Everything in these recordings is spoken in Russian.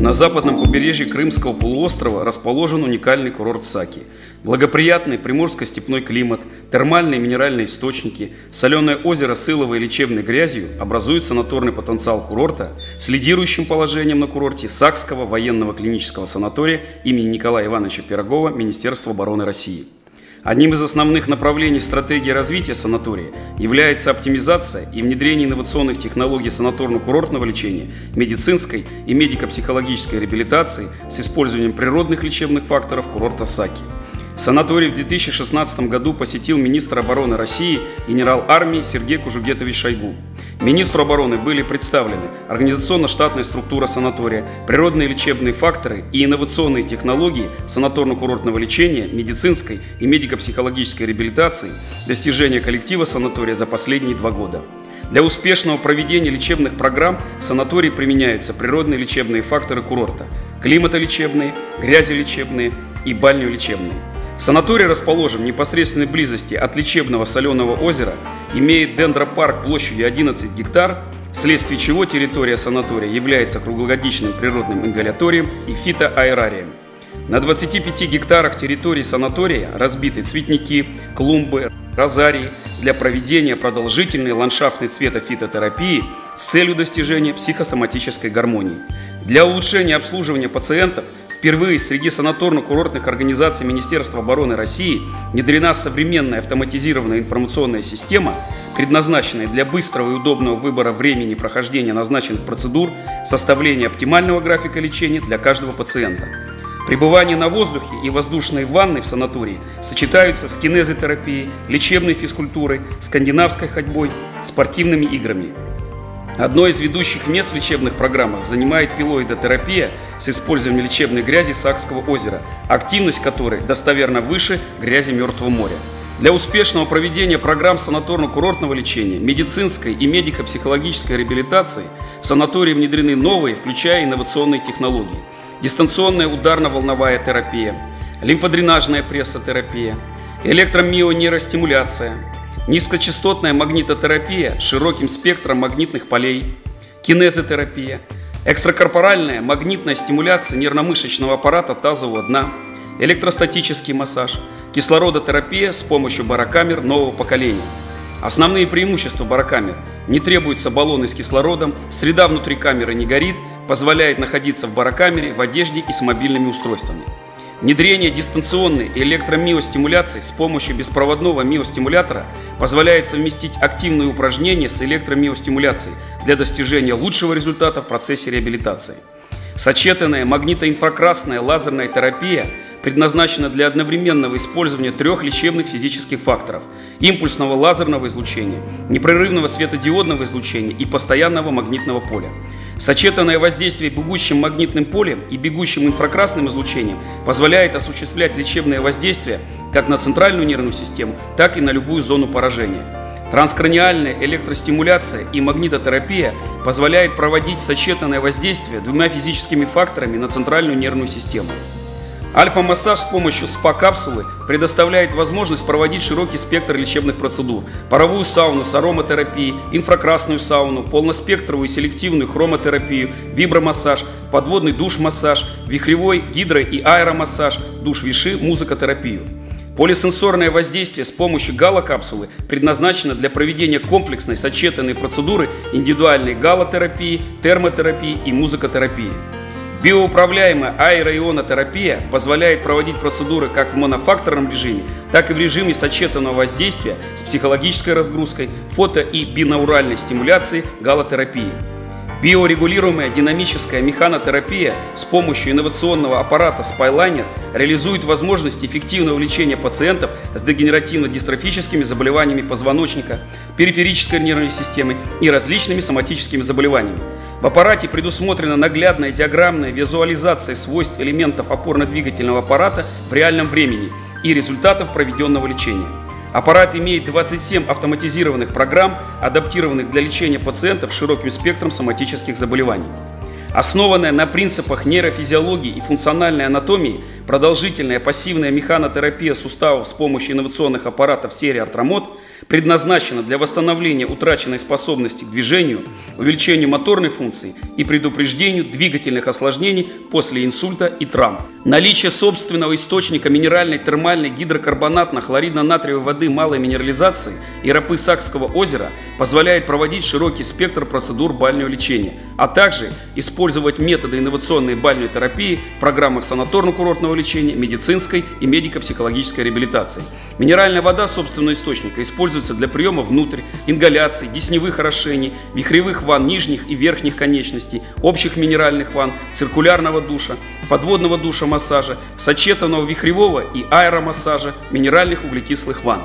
На западном побережье Крымского полуострова расположен уникальный курорт Саки. Благоприятный приморско-степной климат, термальные минеральные источники, соленое озеро с иловой и лечебной грязью образуют санаторный потенциал курорта с лидирующим положением на курорте Сакского военного клинического санатория имени Николая Ивановича Пирогова Министерства обороны России. Одним из основных направлений стратегии развития санатория является оптимизация и внедрение инновационных технологий санаторно-курортного лечения, медицинской и медико-психологической реабилитации с использованием природных лечебных факторов курорта Саки. Санаторий в 2016 году посетил министр обороны России генерал армии Сергей Кужугетович Шойгу. Министру обороны были представлены организационно-штатная структура санатория, природные лечебные факторы и инновационные технологии санаторно-курортного лечения, медицинской и медико-психологической реабилитации, достижения коллектива санатория за последние 2 года. Для успешного проведения лечебных программ в санатории применяются природные лечебные факторы курорта, климатолечебные, грязелечебные и бальнеолечебные. Санаторий расположен в непосредственной близости от лечебного соленого озера, имеет дендропарк площадью 11 гектар, вследствие чего территория санатория является круглогодичным природным ингаляторием и фитоаэрарием. На 25 гектарах территории санатория разбиты цветники, клумбы, розарии для проведения продолжительной ландшафтной цветофитотерапии с целью достижения психосоматической гармонии. Для улучшения обслуживания пациентов впервые среди санаторно-курортных организаций Министерства обороны России внедрена современная автоматизированная информационная система, предназначенная для быстрого и удобного выбора времени прохождения назначенных процедур, составления оптимального графика лечения для каждого пациента. Пребывание на воздухе и воздушные ванны в санатории сочетаются с кинезотерапией, лечебной физкультурой, скандинавской ходьбой, спортивными играми. Одно из ведущих мест в лечебных программах занимает пилоидотерапия с использованием лечебной грязи Сакского озера, активность которой достоверно выше грязи Мертвого моря. Для успешного проведения программ санаторно-курортного лечения, медицинской и медико-психологической реабилитации в санатории внедрены новые, включая инновационные технологии: дистанционная ударно-волновая терапия, лимфодренажная прессотерапия, электромионейростимуляция, низкочастотная магнитотерапия с широким спектром магнитных полей, кинезотерапия, экстракорпоральная магнитная стимуляция нервно-мышечного аппарата тазового дна, электростатический массаж, кислородотерапия с помощью барокамер нового поколения. Основные преимущества барокамер: не требуются баллоны с кислородом, среда внутри камеры не горит, позволяет находиться в барокамере в одежде и с мобильными устройствами. Внедрение дистанционной электромиостимуляции с помощью беспроводного миостимулятора позволяет совместить активные упражнения с электромиостимуляцией для достижения лучшего результата в процессе реабилитации. Сочетанная магнитоинфракрасная лазерная терапия предназначена для одновременного использования 3 лечебных физических факторов: импульсного лазерного излучения, непрерывного светодиодного излучения и постоянного магнитного поля. Сочетанное воздействие бегущим магнитным полем и бегущим инфракрасным излучением позволяет осуществлять лечебное воздействие как на центральную нервную систему, так и на любую зону поражения. Транскраниальная электростимуляция и магнитотерапия позволяет проводить сочетанное воздействие 2 физическими факторами на центральную нервную систему. Альфа-массаж с помощью СПА-капсулы предоставляет возможность проводить широкий спектр лечебных процедур: паровую сауну с ароматерапией, инфракрасную сауну, полноспектровую и селективную хромотерапию, вибромассаж, подводный душ-массаж, вихревой, гидро- и аэромассаж, душ Виши, музыкотерапию. Полисенсорное воздействие с помощью галокапсулы предназначено для проведения комплексной сочетанной процедуры индивидуальной галотерапии, термотерапии и музыкотерапии. Биоуправляемая аэроионотерапия позволяет проводить процедуры как в монофакторном режиме, так и в режиме сочетанного воздействия с психологической разгрузкой, фото- и бинауральной стимуляцией, галотерапии. Биорегулируемая динамическая механотерапия с помощью инновационного аппарата Spyliner реализует возможность эффективного лечения пациентов с дегенеративно-дистрофическими заболеваниями позвоночника, периферической нервной системы и различными соматическими заболеваниями. В аппарате предусмотрена наглядная диаграммная визуализация свойств элементов опорно-двигательного аппарата в реальном времени и результатов проведенного лечения. Аппарат имеет 27 автоматизированных программ, адаптированных для лечения пациентов с широким спектром соматических заболеваний. Основанная на принципах нейрофизиологии и функциональной анатомии, продолжительная пассивная механотерапия суставов с помощью инновационных аппаратов серии Артромод предназначена для восстановления утраченной способности к движению, увеличению моторной функции и предупреждению двигательных осложнений после инсульта и травм. Наличие собственного источника минеральной термальной гидрокарбонатно-хлоридно-натриевой воды малой минерализации Яропы-Сакского озера позволяет проводить широкий спектр процедур бального лечения, а также использовать методы инновационной бальной терапии в программах санаторно-курортного лечения, медицинской и медико-психологической реабилитации. Минеральная вода собственного источника используется для приема внутрь, ингаляций, десневых орошений, вихревых ванн нижних и верхних конечностей, общих минеральных ванн, циркулярного душа, подводного душа массажа, сочетанного вихревого и аэромассажа, минеральных углекислых ванн.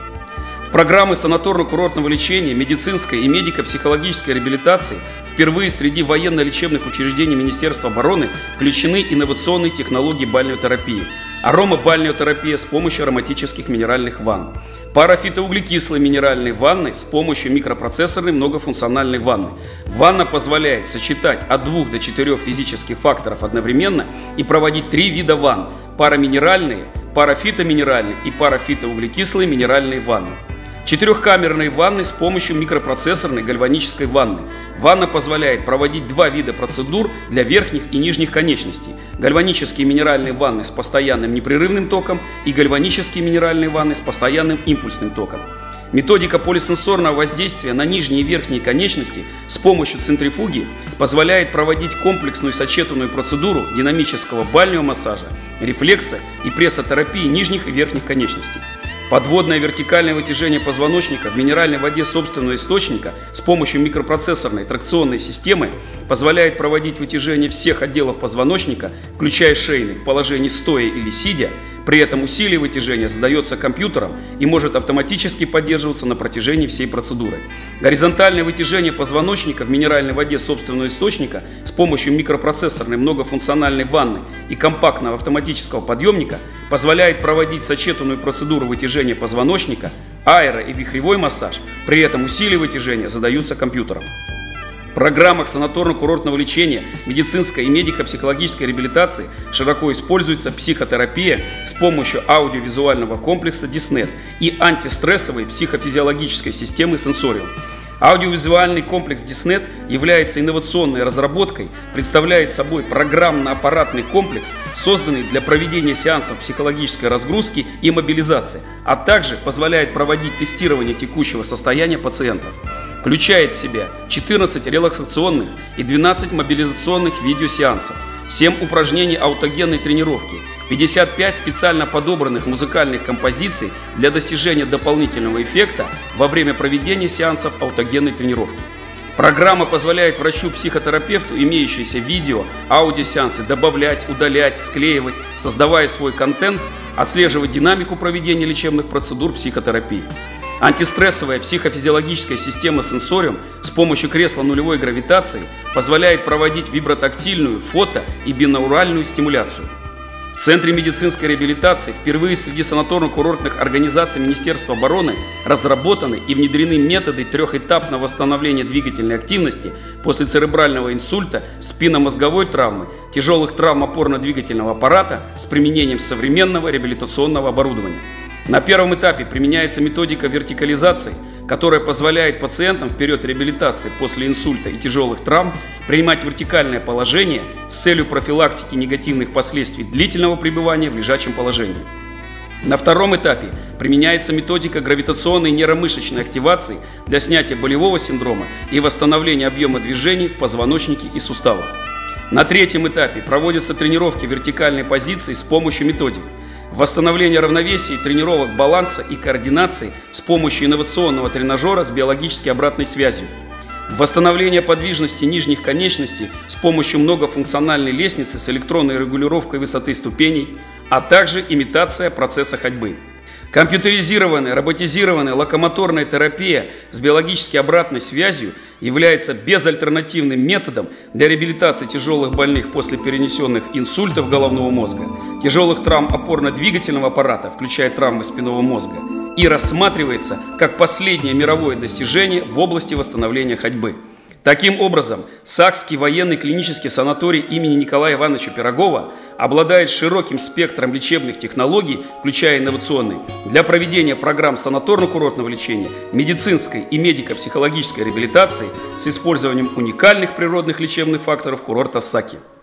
В программы санаторно-курортного лечения, медицинской и медико-психологической реабилитации впервые среди военно-лечебных учреждений Министерства обороны включены инновационные технологии бальной терапии, аромабальнеотерапия с помощью ароматических минеральных ванн, парафитоуглекислые минеральные ванны с помощью микропроцессорной многофункциональной ванны. Ванна позволяет сочетать от 2 до 4 физических факторов одновременно и проводить 3 вида ванн – параминеральные, парафитоминеральные и парафитоуглекислые минеральные ванны. 4-камерные ванны с помощью микропроцессорной гальванической ванны. Ванна позволяет проводить 2 вида процедур для верхних и нижних конечностей. Гальванические минеральные ванны с постоянным непрерывным током и гальванические минеральные ванны с постоянным импульсным током. Методика полисенсорного воздействия на нижние и верхние конечности с помощью центрифуги позволяет проводить комплексную сочетанную процедуру динамического бального массажа, рефлекса и прессотерапии нижних и верхних конечностей. Подводное вертикальное вытяжение позвоночника в минеральной воде собственного источника с помощью микропроцессорной тракционной системы позволяет проводить вытяжение всех отделов позвоночника, включая шейный, в положении стоя или сидя. При этом усилие вытяжения задается компьютером и может автоматически поддерживаться на протяжении всей процедуры. Горизонтальное вытяжение позвоночника в минеральной воде собственного источника с помощью микропроцессорной многофункциональной ванны и компактного автоматического подъемника позволяет проводить сочетанную процедуру вытяжения позвоночника, аэро- и вихревой массаж, при этом усилия вытяжения задаются компьютером. В программах санаторно-курортного лечения, медицинской и медико-психологической реабилитации широко используется психотерапия с помощью аудиовизуального комплекса DISNET и антистрессовой психофизиологической системы Sensorium. Аудиовизуальный комплекс DISNET является инновационной разработкой, представляет собой программно-аппаратный комплекс, созданный для проведения сеансов психологической разгрузки и мобилизации, а также позволяет проводить тестирование текущего состояния пациентов. Включает в себя 14 релаксационных и 12 мобилизационных видеосеансов, 7 упражнений аутогенной тренировки, 55 специально подобранных музыкальных композиций для достижения дополнительного эффекта во время проведения сеансов аутогенной тренировки. Программа позволяет врачу-психотерапевту имеющиеся видео, аудиосеансы добавлять, удалять, склеивать, создавая свой контент, отслеживать динамику проведения лечебных процедур психотерапии. Антистрессовая психофизиологическая система Sensorium с помощью кресла нулевой гравитации позволяет проводить вибротактильную, фото- и бинауральную стимуляцию. В Центре медицинской реабилитации впервые среди санаторно-курортных организаций Министерства обороны разработаны и внедрены методы 3-этапного восстановления двигательной активности после церебрального инсульта, спинномозговой травмы, тяжелых травм опорно-двигательного аппарата с применением современного реабилитационного оборудования. На первом этапе применяется методика вертикализации, которая позволяет пациентам в период реабилитации после инсульта и тяжелых травм принимать вертикальное положение с целью профилактики негативных последствий длительного пребывания в лежачем положении. На втором этапе применяется методика гравитационной нейромышечной активации для снятия болевого синдрома и восстановления объема движений в позвоночнике и суставах. На третьем этапе проводятся тренировки вертикальной позиции с помощью методик восстановление равновесия, тренировок баланса и координации с помощью инновационного тренажера с биологической обратной связью, восстановление подвижности нижних конечностей с помощью многофункциональной лестницы с электронной регулировкой высоты ступеней, а также имитация процесса ходьбы. Компьютеризированная, роботизированная локомоторная терапия с биологически обратной связью является безальтернативным методом для реабилитации тяжелых больных после перенесенных инсультов головного мозга, тяжелых травм опорно-двигательного аппарата, включая травмы спинного мозга, и рассматривается как последнее мировое достижение в области восстановления ходьбы. Таким образом, Сакский военный клинический санаторий имени Николая Ивановича Пирогова обладает широким спектром лечебных технологий, включая инновационные, для проведения программ санаторно-курортного лечения, медицинской и медико-психологической реабилитации с использованием уникальных природных лечебных факторов курорта Саки.